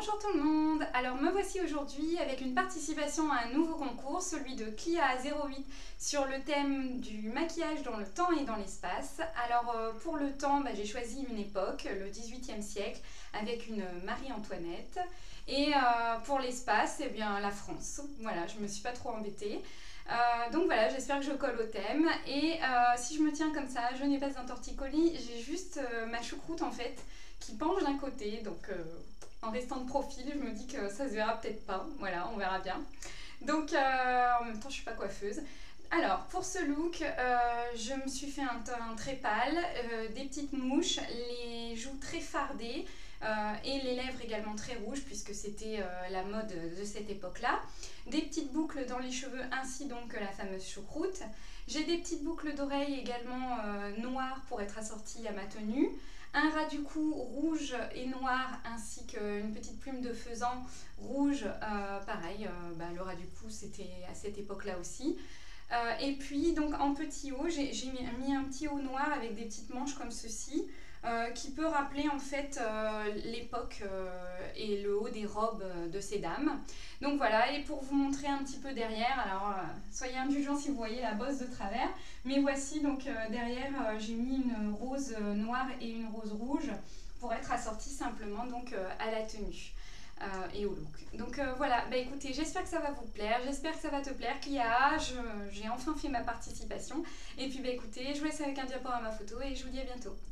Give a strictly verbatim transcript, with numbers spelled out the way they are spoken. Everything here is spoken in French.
Bonjour tout le monde. Alors me voici aujourd'hui avec une participation à un nouveau concours, celui de Clia zéro huit sur le thème du maquillage dans le temps et dans l'espace. Alors euh, pour le temps, bah, j'ai choisi une époque, le dix-huitième siècle, avec une Marie-Antoinette. Et euh, pour l'espace, eh bien la France. Voilà, je me suis pas trop embêtée. Euh, donc voilà, j'espère que je colle au thème. Et euh, si je me tiens comme ça, je n'ai pas un torticolis, j'ai juste euh, ma choucroute en fait qui penche d'un côté. Donc euh, en restant de profil, je me dis que ça se verra peut-être pas. Voilà, on verra bien. Donc euh, en même temps, je suis pas coiffeuse. Alors, pour ce look, euh, je me suis fait un teint très pâle, euh, des petites mouches, les joues très fardées euh, et les lèvres également très rouges puisque c'était euh, la mode de cette époque-là. Des petites boucles dans les cheveux ainsi donc que la fameuse choucroute. J'ai des petites boucles d'oreilles également euh, noires pour être assorties à ma tenue. Un ras du cou rouge et noir ainsi qu'une petite plume de faisan rouge. Euh, pareil, euh, bah, le ras du cou c'était à cette époque-là aussi. Euh, et puis donc en petit haut, j'ai mis, mis un petit haut noir avec des petites manches comme ceci, euh, qui peut rappeler en fait euh, l'époque euh, et le haut des robes de ces dames. Donc voilà, et pour vous montrer un petit peu derrière, alors euh, soyez indulgents si vous voyez la bosse de travers, mais voici donc euh, derrière euh, j'ai mis une rose noire et une rose rouge pour être assortie simplement donc euh, à la tenue. Euh, et au look. Donc euh, voilà, bah écoutez, j'espère que ça va vous plaire, j'espère que ça va te plaire, Clia, j'ai enfin fait ma participation. Et puis bah écoutez, je vous laisse avec un diaporama photo et je vous dis à bientôt.